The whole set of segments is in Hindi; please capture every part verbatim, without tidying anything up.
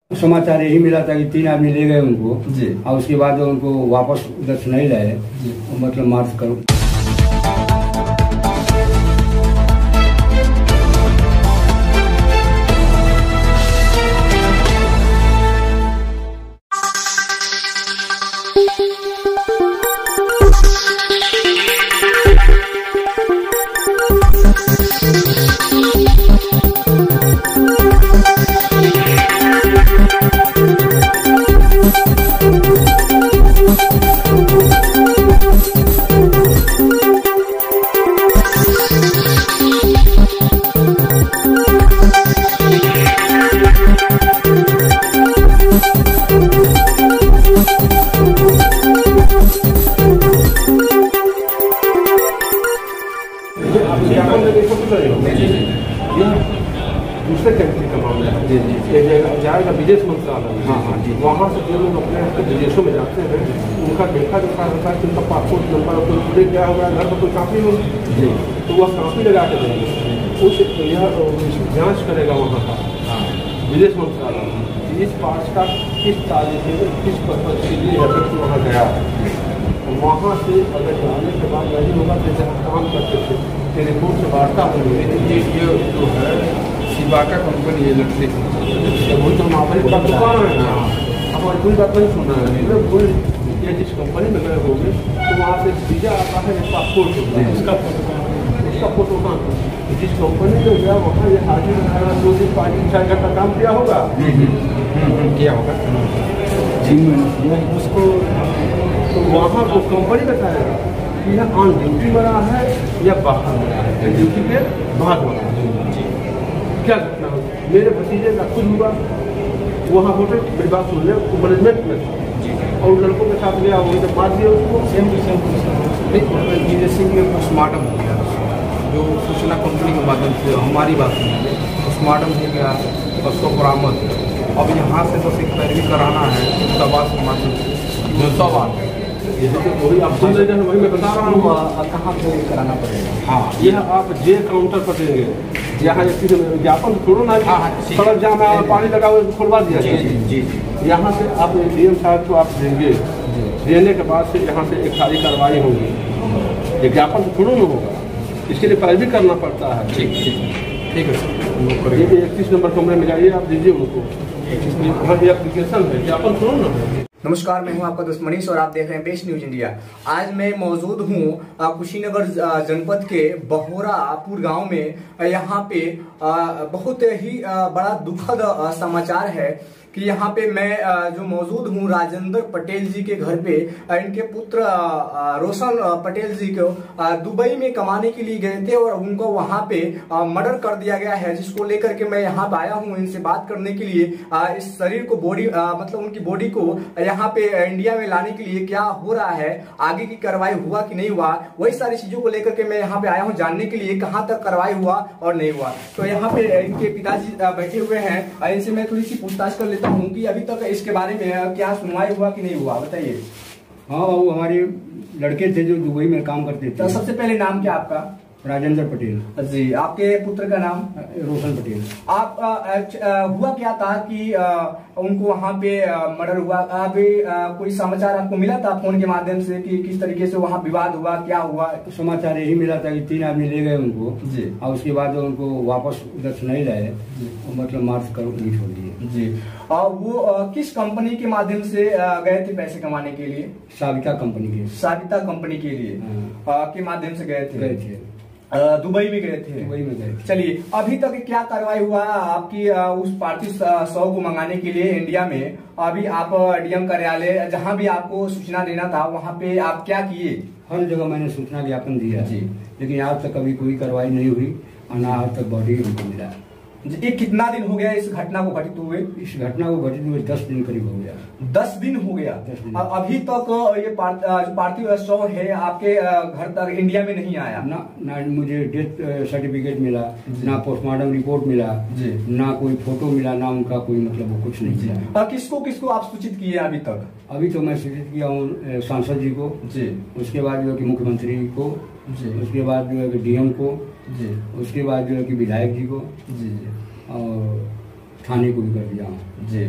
समाचार यही मिला था कि तीन आदमी ले गए उनको जी, और उसके बाद उनको वापस उधर से नहीं लाए, मतलब मार्च करो। दूसरे कंट्री का मामला है, जाएगा विदेश मंत्रालय। हाँ हाँ जी, वहाँ से जो लोग अपने विदेशों में जाते हैं उनका देखा देखा होता है कि उनका पासपोर्ट नंबर कोई पूरे क्या होगा, घर पर कोई कापी होगी तो वह कापी लगा के देंगे, उस यह जाँच करेगा वहाँ का विदेश मंत्रालय इस पार्ट का किस तारीख में किस पर्पज के लिए व्यक्ति वहाँ गया है। वहाँ से अगर जाने के बाद नहीं होगा तो जहाँ काम करते थे फिर रिपोर्ट से वार्ता होगी। ये ये जो है शिवाका कंपनी इलेक्ट्रिक वही तो हमारे का दुकान है ना, हमारी कोई बात नहीं सुन रहे हैं। कोई ये जिस कंपनी में गए होंगे तो वहाँ से वीजा आता है, पासपोर्ट होता है, उसका उसका फोटो कहाँ जिस कंपनी में गया वहाँ ये हाजिर रहेगा, दो दिन पाँच दिन छः घंटा काम किया होगा किया होगा उसको, तो वहाँ को कंपनी बताएगा कि यह ऑन ड्यूटी बना है या बाहर बना है, ड्यूटी के बाहर बना है। क्या घटना हो, मेरे भतीजे का खुद हुआ वहाँ होटल, मेरी बात सुन ले, वो मैनेजमेंट में था और लड़कों के साथ गया, वहीं से मार दिया उसको। सेम टू सेम जैसे कि पोस्टमार्टम हो गया, जो सूचना कंपनी के माध्यम से हमारी बात सुनिए, पोस्टमार्टम हो गया, उसको बरामद। अब यहाँ से बस एक पैरवी कराना है दवा के माध्यम से, जो सब आते हैं वही आप सुन रहे हैं, वही मैं बता रहा हूँ कहाँ पे कराना पड़ेगा। हाँ, यह आप जे काउंटर पर देंगे, यहाँ विज्ञापन छोड़ो ना, सड़क जाम है पानी लगा हुआ खुलवा दिया जी जी जी यहाँ से आप डीएम साहब को आप देंगे, देने के बाद से यहाँ से एक सारी कार्रवाई होगी, विज्ञापन तो छोड़ो ना होगा, इसके लिए पैरवी करना पड़ता है। ठीक ठीक ठीक है सर, ये इकतीस नंबर कमरे में जाइए, आप दीजिए उनको, हमारी एप्लीकेशन है, विज्ञापन छोड़ो ना। नमस्कार, मैं हूं आपका दोस्त मनीष और आप देख रहे हैं बेस्ट न्यूज इंडिया। आज मैं मौजूद हूं कुशीनगर जनपद के बहोरापुर गांव में। यहाँ पे बहुत ही बड़ा दुखद समाचार है कि यहाँ पे मैं जो मौजूद हूँ राजेंद्र पटेल जी के घर पे, इनके पुत्र रोशन पटेल जी को दुबई में कमाने के लिए गए थे और उनको वहाँ पे मर्डर कर दिया गया है, जिसको लेकर के मैं यहाँ आया हूँ इनसे बात करने के लिए। इस शरीर को बॉडी मतलब उनकी बॉडी को यहाँ पे इंडिया में लाने के लिए क्या हो रहा है, आगे की कार्रवाई हुआ कि नहीं हुआ, वही सारी चीजों को लेकर के मैं यहाँ पे आया हूँ जानने के लिए कहाँ तक कार्रवाई हुआ और नहीं हुआ। तो यहाँ पे इनके पिताजी बैठे हुए हैं, इनसे मैं थोड़ी सी पूछताछ कर लेता हूँ कि अभी तक इसके बारे में क्या सुनवाई हुआ कि नहीं हुआ, बताइए। हाँ, वो हमारे लड़के थे जो दुबई में काम करते थे। तो सबसे पहले नाम क्या आपका? राजेंद्र पटेल जी। आपके पुत्र का नाम? रोशन पटेल। आप आ, आ, हुआ क्या था कि आ, उनको वहाँ पे मर्डर हुआ? अभी कोई समाचार आपको मिला था फोन के माध्यम से कि किस तरीके से वहाँ विवाद हुआ, क्या हुआ? तो समाचार यही मिला था कि तीन आदमी ले गए उनको जी, और उसके बाद उनको वापस उधर से नहीं लाए, मतलब मार्च कर छोड़ दिए जी। और वो आ, किस कंपनी के माध्यम से गए थे पैसे कमाने के लिए? साविता कंपनी के। साविता कंपनी के लिए आ, के माध्यम से गए थे गए थे दुबई में गए थे दुबई में गए। चलिए, अभी तक क्या कार्रवाई हुआ आपकी उस पार्थिव शव को मंगाने के लिए इंडिया में? अभी आप डीएम कार्यालय जहां भी आपको सूचना देना था वहां पे आप क्या किए? हर जगह मैंने सूचना ज्ञापन दिया जी, लेकिन आज तक कभी कोई कार्रवाई नहीं हुई और ना आज तक बॉडी उनको मिला। ये कितना दिन हो गया इस घटना को घटित हुए? इस घटना को घटित हुए दस दिन करीब हो गया। दस दिन हो गया। दिन। अभी तक ये पार्थिव शव है आपके घर तक इंडिया में नहीं आया? ना ना मुझे डेथ सर्टिफिकेट मिला, ना पोस्टमार्टम रिपोर्ट मिला जी, ना कोई फोटो मिला, ना उनका कोई मतलब वो कुछ नहीं मिला। किसको किसको आप सूचित किए अभी तक? अभी तो मैं सूचित किया हूँ सांसद जी को जी, उसके बाद जो है कि मुख्यमंत्री को जी, उसके बाद जो है कि डीएम को जी, उसके बाद जो है कि विधायक जी को जी, और थाने को भी कर दिया। जी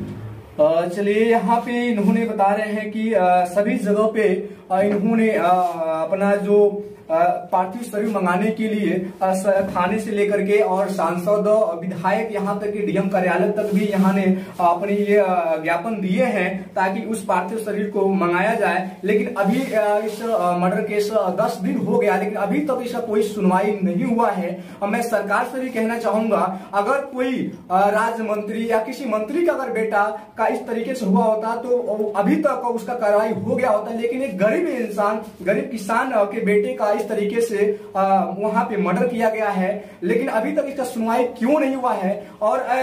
अ, चलिए, यहाँ पे इन्होंने बता रहे हैं कि अ, सभी जगह पे अ, इन्होंने अ, अपना जो अ, पार्थिव शरीर मंगाने के लिए अ, स- थाने से लेकर के और सांसद विधायक यहाँ तक कि डीएम कार्यालय तक भी यहाँ ने अ, अपने ये अ, ज्ञापन दिए हैं ताकि उस पार्थिव शरीर को मंगाया जाए। लेकिन अभी अ, इस अ, मर्डर केस अ, दस दिन हो गया, लेकिन अभी तक इसका कोई सुनवाई नहीं हुआ है। और मैं सरकार से भी कहना चाहूंगा, अगर कोई अ, राज्य मंत्री या किसी मंत्री का अगर बेटा का इस तरीके से हुआ होता तो अभी तक उसका कार्रवाई हो गया होता, लेकिन एक गरीब इंसान, गरीब किसान के बेटे का इस तरीके से वहां पे मर्डर किया गया है, लेकिन अभी तक इसका सुनवाई क्यों नहीं हुआ है? और आ,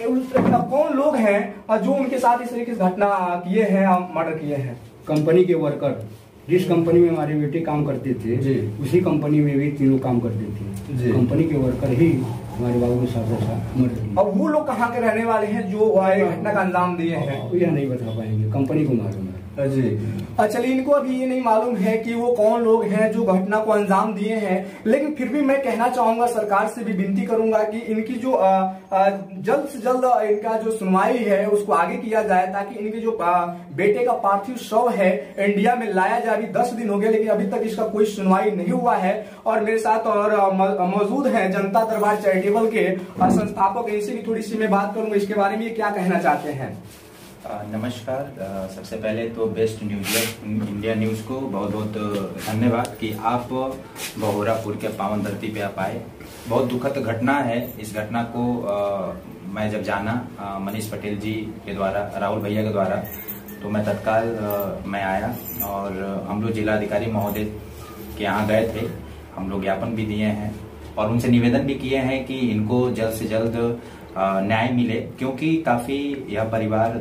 आ, कौन लोग हैं जो उनके साथ इस तरीके से घटना किए हैं, मर्डर किए हैं? कंपनी के वर्कर, जिस कंपनी में हमारे बेटे काम करते थे जी। उसी कंपनी में भी तीनों काम करते थे। जी। कंपनी के वर्कर ही हमारे बाबू के साथ ऐसा मर्डर किया। अब वो लोग कहाँ के रहने वाले हैं जो ये घटना का अंजाम दिए हैं? यह नहीं बता पाएंगे, कंपनी को मालूम है। जी। चलिए, इनको अभी ये नहीं मालूम है कि वो कौन लोग हैं जो घटना को अंजाम दिए हैं, लेकिन फिर भी मैं कहना चाहूंगा, सरकार से भी विनती करूंगा कि इनकी जो आ, आ, जल्द से जल्द इनका जो सुनवाई है उसको आगे किया जाए, ताकि इनके जो आ, बेटे का पार्थिव शव है इंडिया में लाया जाए। अभी दस दिन हो गए, लेकिन अभी तक इसका कोई सुनवाई नहीं हुआ है। और मेरे साथ और मौजूद हैं जनता दरबार चैरिटेबल के संस्थापक, इनसे भी थोड़ी सी मैं बात करूंगा, इसके बारे में ये क्या कहना चाहते हैं। नमस्कार। सबसे पहले तो बेस्ट न्यूज इंडिया न्यूज़ को बहुत बहुत धन्यवाद कि आप बहोरापुर के पावन धरती पे आप आए। बहुत दुखद घटना है। इस घटना को आ, मैं जब जाना आ, मनीष पटेल जी के द्वारा, राहुल भैया के द्वारा, तो मैं तत्काल आ, मैं आया और हम लोग जिलाधिकारी महोदय के यहाँ गए थे। हम लोग ज्ञापन भी दिए हैं और उनसे निवेदन भी किए हैं कि इनको जल्द से जल्द न्याय मिले, क्योंकि काफ़ी यह परिवार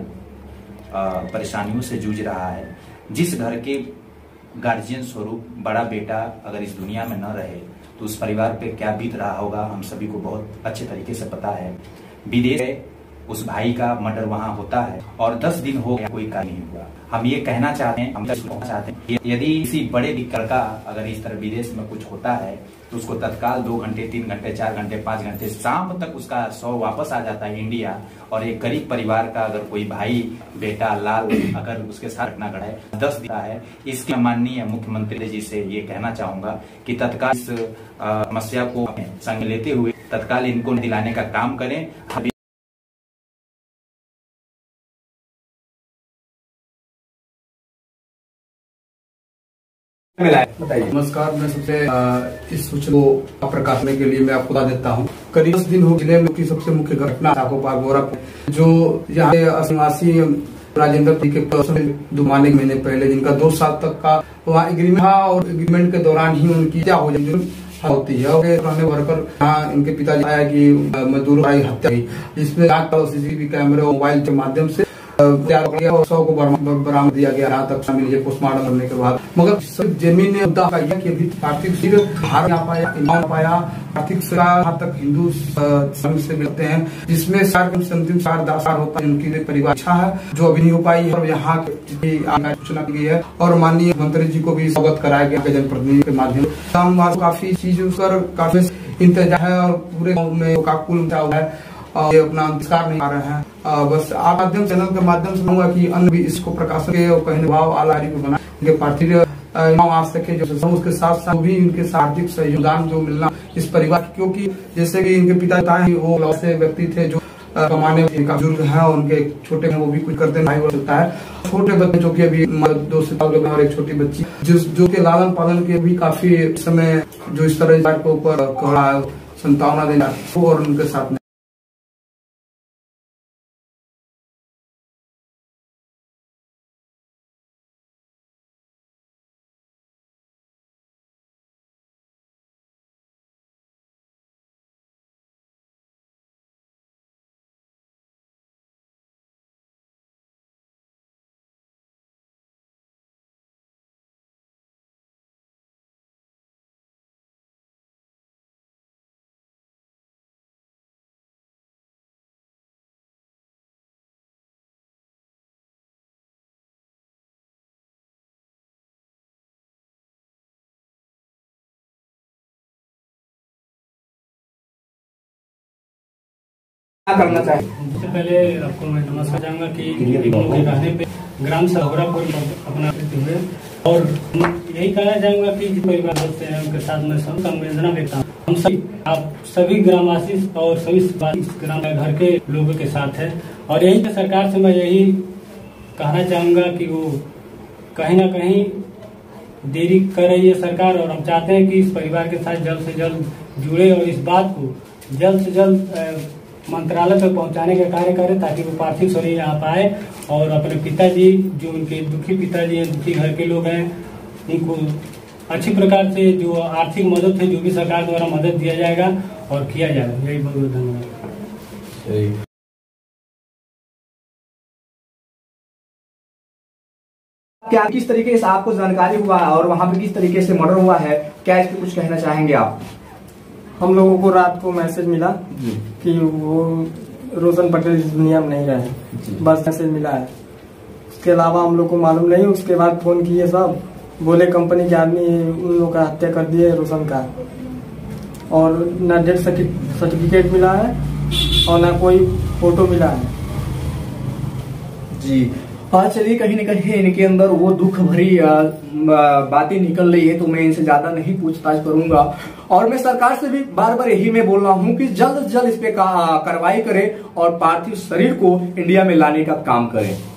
परेशानियों से जूझ रहा है। जिस घर के गार्जियन स्वरूप बड़ा बेटा अगर इस दुनिया में न रहे तो उस परिवार पे क्या बीत रहा होगा, हम सभी को बहुत अच्छे तरीके से पता है। विदेश में उस भाई का मर्डर वहां होता है और दस दिन हो गया, कोई कार्य नहीं हुआ। हम ये कहना चाहते हैं, हम कहना चाहते हैं, यदि किसी बड़े लड़का अगर इस तरह विदेश में कुछ होता है तो उसको तत्काल दो घंटे, तीन घंटे, चार घंटे, पांच घंटे, शाम तक उसका शव वापस आ जाता है इंडिया। और एक गरीब परिवार का अगर कोई भाई, बेटा, लाल अगर उसके साथ घटना घटे, दस दिन है। इसके माननीय मुख्यमंत्री जी से ये कहना चाहूंगा कि तत्काल इस समस्या को संग लेते हुए तत्काल इनको दिलाने का काम करें। नमस्कार। मैं सबसे इस सूचना को प्रकाश करने के लिए मैं आपको बता देता हूँ। करीब दस दिन हो जिले में की सबसे मुख्य घटना बहोरापुर, जो यहाँ निवासी राजेंद्र के दो महीने पहले, जिनका दो साल तक का वहाँ एग्रीमेंट था और एग्रीमेंट के दौरान ही उनकी क्या हो जाए होती है। वर्कर यहाँ इनके पिताजी आया कि मजदूरों की हत्या हुई, जिसमें सीसीटीवी कैमरे और मोबाइल के माध्यम से तैयार किया और शव को बरामद दिया गया। रात तक शामिल है पोस्टमार्टम करने के बाद, मगर जमीन ने मुद्दा यह कि अभी पार्थिव शरीर बाहर आ पाया, आ पाया पार्थिव यहाँ तक हिंदू से मिलते हैं, जिसमें अंतिम चार दासार होता है। उनकी परिवार इच्छा है जो अभी नहीं हो पाई है और यहाँ सूचना की गई है और माननीय मंत्री जी को भी अवगत कराया गया जनप्रतिनिधि के माध्यम से। काफी चीज पर काफी इंतजार है और पूरे गाँव में काकुल है और ये अपना अंतकार नहीं आ रहे हैं। आ, बस आप माध्यम चैनल के माध्यम से कहूँगा कि अन्य भी इसको प्रकाशन के और कहने भाव आलारी को बना इनके पार्थिव आ सके, जो उसके साथ साथ भी इनके आर्थिक सहयोगदान जो मिलना इस परिवार, क्योंकि जैसे कि इनके पिता बताए वो ऐसे व्यक्ति थे जो कमाने का बुजुर्ग है और उनके छोटे हैं वो भी कुछ करते नहीं होता है। छोटे बच्चे जो कि अभी दो से साल के और एक छोटी बच्ची जिस जो कि लालन पालन के भी काफी समय जो इस तरह के ऊपर संतावना देना और उनके साथ क्या करना चाहिए? सबसे पहले आपको मैं नमस्कार चाहूँगा कि इन लोगों के कहने पे ग्राम सहोरापुर अपना हुए और यही कहना चाहूँगा कि जिस परिवार होते हैं उनके साथ मैं संवेदना व्यक्त हूँ। हम सभी आप सभी ग्रामवासी और सभी ग्राम घर के लोगों के साथ है और यही पे सरकार से मैं यही कहना चाहूँगा कि वो कहीं ना कहीं देरी कर रही है सरकार और हम चाहते हैं कि इस परिवार के साथ जल्द से जल्द जुड़े और इस बात को जल्द से जल्द मंत्रालय तक पहुंचाने का कार्य करें ताकि वो पार्थिव शरीर यहाँ पाए और अपने पिताजी जो उनके दुखी पिताजी हैं, दुखी घर के लोग हैं, उनको अच्छी प्रकार से जो आर्थिक मदद है जो भी सरकार द्वारा मदद दिया जाएगा और किया जाएगा। यही बहुत बहुत धन्यवाद। क्या किस तरीके से आपको जानकारी हुआ है और वहाँ पे किस तरीके से मर्डर हुआ है, क्या इस पे कुछ कहना चाहेंगे आप? हम लोगों को रात को मैसेज मिला कि वो रोशन पटेल इस दुनिया में नहीं रहे, बस मैसेज मिला है। उसके अलावा हम लोग को मालूम नहीं। उसके बाद फोन किए सब, बोले कंपनी के आदमी उन लोग का हत्या कर दिए रोशन का, और न डेथ सर्टिफिकेट मिला है और न कोई फोटो मिला है। जी हाँ, चलिए कहीं न कहीं इनके अंदर वो दुख भरी बातें निकल रही है, तो मैं इनसे ज्यादा नहीं पूछताछ करूंगा और मैं सरकार से भी बार बार यही मैं बोल रहा हूँ कि जल्द से जल्द इस पे कार्रवाई करे और पार्थिव शरीर को इंडिया में लाने का काम करे।